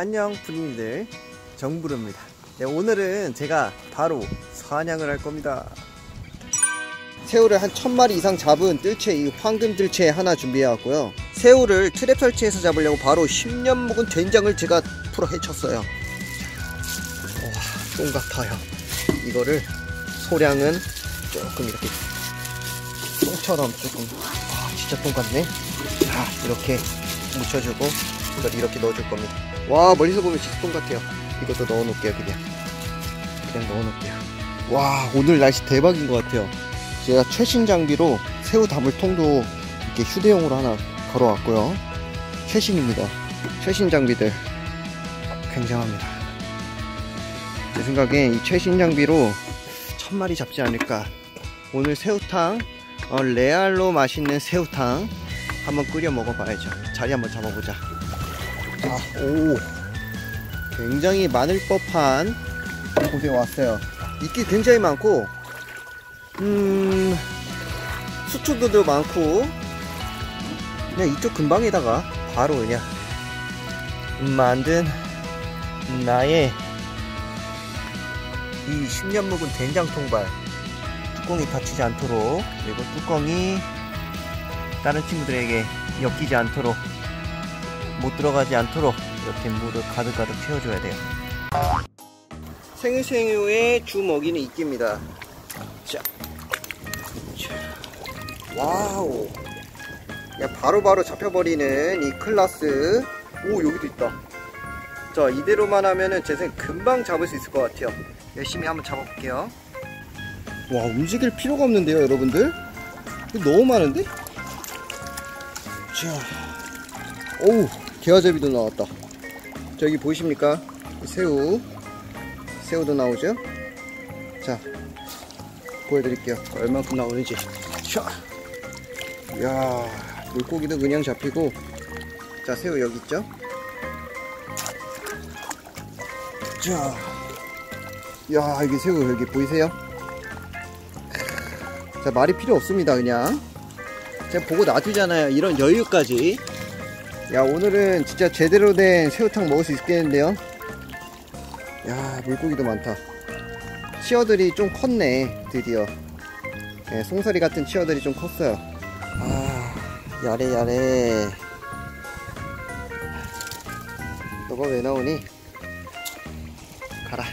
안녕 부린이들, 정부르입니다. 네, 오늘은 제가 바로 사냥을 할 겁니다. 새우를 한 1000마리 이상 잡은 뜰채, 이 황금 뜰채 하나 준비해 왔고요. 새우를 트랩 설치해서 잡으려고 바로 10년 묵은 된장을 제가 풀어 헤쳤어요. 와, 똥 같아요. 이거를 소량은 조금 이렇게 똥처럼 조금, 진짜 똥 같네. 자, 이렇게 묻혀주고 이걸 이렇게 넣어줄 겁니다. 와, 멀리서 보면 진짜 똥 같아요. 이것도 넣어 놓을게요. 그냥 넣어 놓을게요. 와, 오늘 날씨 대박인 것 같아요. 제가 최신 장비로 새우 담을 통도 이렇게 휴대용으로 하나 걸어왔고요. 최신입니다. 최신 장비들 굉장합니다. 제 생각엔 이 최신 장비로 1000마리 잡지 않을까. 오늘 새우탕, 레알로 맛있는 새우탕 한번 끓여 먹어봐야죠. 자리 한번 잡아보자. 오, 굉장히 많을 법한 곳에 왔어요. 이끼 굉장히 많고, 수초들도 많고, 그냥 이쪽 근방에다가 바로 그냥 만든 나의 이 10년 묵은 된장 통발, 뚜껑이 닫히지 않도록, 그리고 뚜껑이 다른 친구들에게 엮이지 않도록, 못 들어가지 않도록 이렇게 물을 가득가득 채워줘야 돼요. 생새우의 주 먹이는 이끼입니다. 자, 와우, 야, 바로바로 잡혀버리는 이 클라스. 오, 여기도 있다. 자, 이대로만 하면은 제 생각 금방 잡을 수 있을 것 같아요. 열심히 한번 잡아볼게요. 와, 움직일 필요가 없는데요, 여러분들? 이거 너무 많은데? 자, 오우, 개화제비도 나왔다. 저기 보이십니까? 새우도 나오죠? 자, 보여드릴게요. 얼만큼 나오는지. 자, 이야, 물고기도 그냥 잡히고. 자, 새우 여기 있죠? 자, 이야, 이게 새우 여기 보이세요? 자, 말이 필요 없습니다. 그냥 제가 보고 놔두잖아요. 이런 여유까지. 야, 오늘은 진짜 제대로 된 새우탕 먹을 수 있겠는데요. 야, 물고기도 많다. 치어들이 좀 컸네, 드디어. 네, 송사리 같은 치어들이 좀 컸어요. 아, 야래. 너가 왜 나오니? 가라.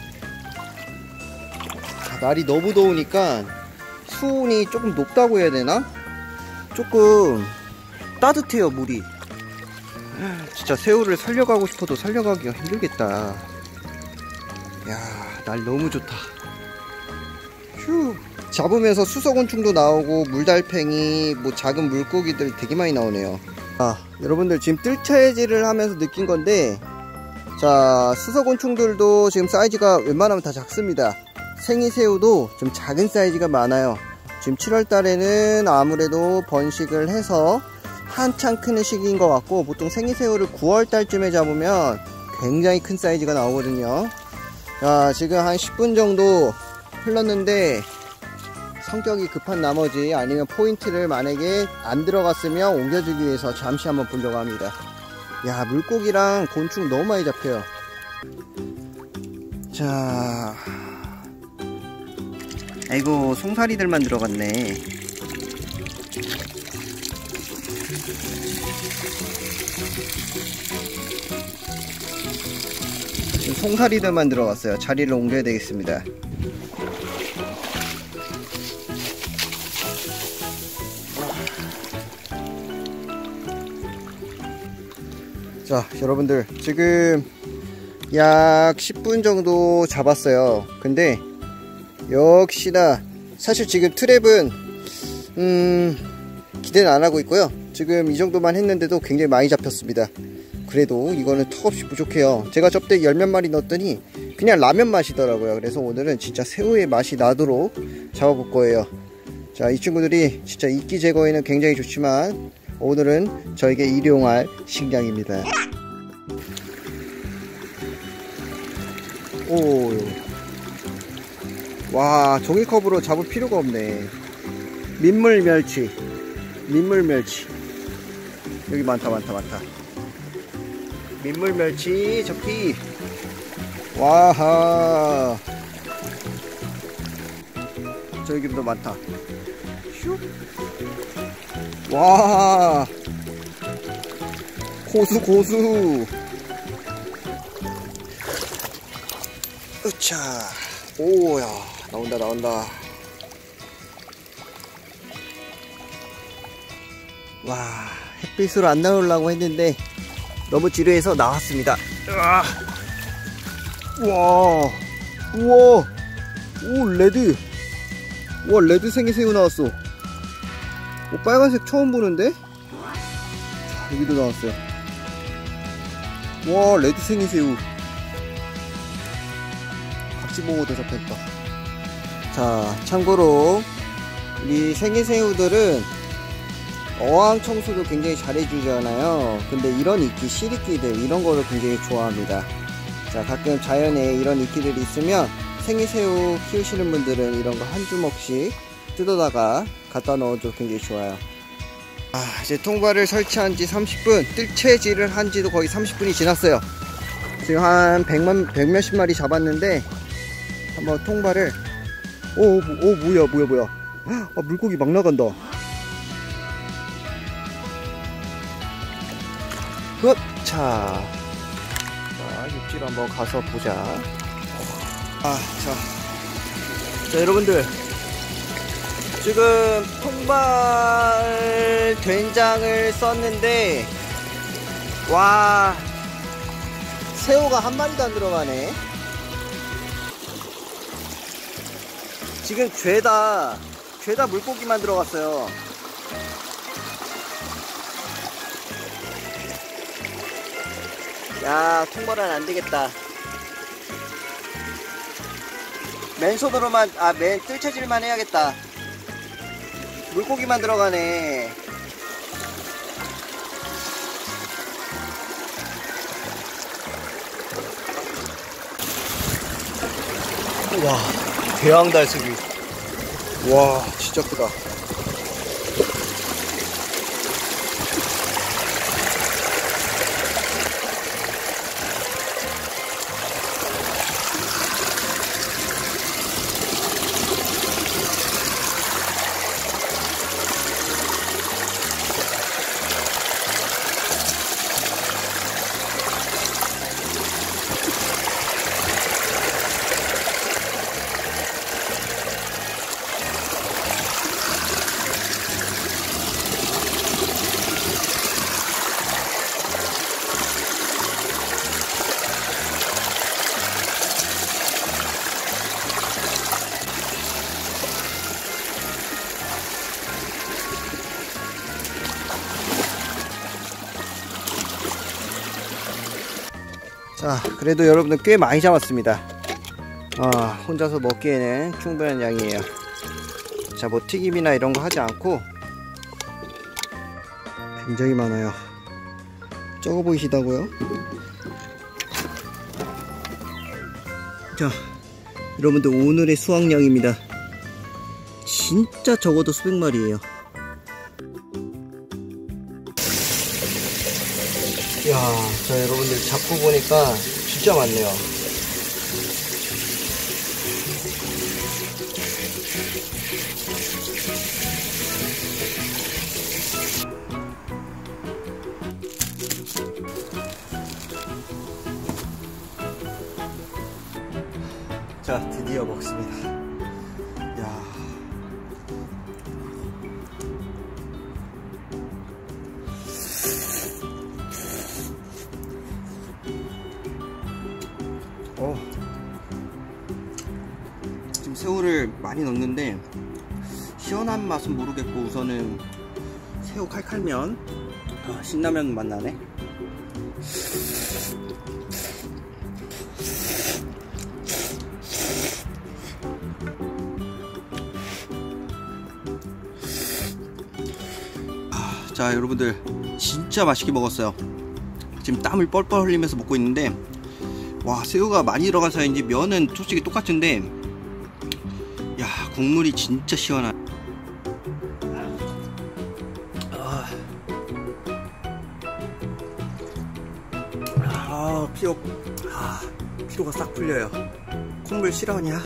날이 너무 더우니까 수온이 조금 높다고 해야 되나? 조금 따뜻해요, 물이. 진짜 새우를 살려가고 싶어도 살려가기가 힘들겠다. 야, 날 너무 좋다. 휴. 잡으면서 수석곤충도 나오고 물달팽이, 뭐 작은 물고기들 되게 많이 나오네요. 여러분들 지금 뜰채질을 하면서 느낀 건데, 자, 수석곤충들도 지금 사이즈가 웬만하면 다 작습니다. 생이새우도 좀 작은 사이즈가 많아요. 지금 7월달에는 아무래도 번식을 해서 한창 크는 시기인 것 같고, 보통 생이새우를 9월달쯤에 잡으면 굉장히 큰 사이즈가 나오거든요. 자, 지금 한 10분 정도 흘렀는데 성격이 급한 나머지, 아니면 포인트를 만약에 안 들어갔으면 옮겨주기 위해서 잠시 한번 보려고 합니다. 야, 물고기랑 곤충 너무 많이 잡혀요. 자, 아이고, 송사리들만 들어갔네. 지금 송사리들만 들어갔어요. 자리를 옮겨야 되겠습니다. 자, 여러분들 지금 약 10분 정도 잡았어요. 근데 역시나 사실 지금 트랩은 기대는 안 하고 있고요. 지금 이 정도만 했는데도 굉장히 많이 잡혔습니다. 그래도 이거는 턱없이 부족해요. 제가 접대 10몇 마리 넣었더니 그냥 라면 맛이더라고요. 그래서 오늘은 진짜 새우의 맛이 나도록 잡아볼 거예요. 자, 이 친구들이 진짜 이끼 제거에는 굉장히 좋지만 오늘은 저에게 일용할 식량입니다. 오, 와, 종이컵으로 잡을 필요가 없네. 민물멸치 여기 많다. 민물 멸치 접기. 와하. 저기도 많다. 슉. 와. 고수 고수. 으차. 오야. 나온다 나온다. 와. 햇빛으로 안 나오려고 했는데 너무 지루해서 나왔습니다. 으아. 우와. 우와. 오 레드. 우와 레드 생이새우 나왔어. 오, 빨간색 처음 보는데? 자, 여기도 나왔어요. 와 레드 생이새우. 각지보고 대접했다. 자 참고로 이 생이새우들은 어항 청소도 굉장히 잘해주잖아요. 근데 이런 이끼, 실이끼들 이런 거를 굉장히 좋아합니다. 자 가끔 자연에 이런 이끼들이 있으면 생이새우 키우시는 분들은 이런 거 한 주먹씩 뜯어다가 갖다 넣어도 굉장히 좋아요. 아 이제 통발을 설치한 지 30분, 뜰채질을 한 지도 거의 30분이 지났어요. 지금 한 100몇십 마리 잡았는데 한번 통발을 오 뭐야 아, 물고기 막 나간다. 자 육지로 한번 가서 보자. 자 여러분들 지금 통발 된장을 썼는데 와 새우가 한 마리도 안 들어가네. 지금 죄다 물고기만 들어갔어요. 야 통발은 안 되겠다. 맨손으로만 맨 뜰채질만 해야겠다. 물고기만 들어가네. 와 대왕달색이. 와 진짜 크다. 자 그래도 여러분들 꽤 많이 잡았습니다. 혼자서 먹기에는 충분한 양이에요. 자 뭐 튀김이나 이런 거 하지 않고 굉장히 많아요. 적어 보이시다고요? 자 여러분들 오늘의 수확량입니다. 진짜 적어도 수백 마리예요. 이야, 자 여러분들 잡고 보니까 진짜 많네요. 자 드디어 먹습니다. 이야. 지금 새우를 많이 넣는데 시원한 맛은 모르겠고 우선은 새우 칼칼면 신라면 맛 나네. 자 여러분들 진짜 맛있게 먹었어요. 지금 땀을 뻘뻘 흘리면서 먹고 있는데 와 새우가 많이 들어가서인지 면은 솔직히 똑같은데 야 국물이 진짜 시원한. 피로가 싹 풀려요. 콧물 싫어하냐?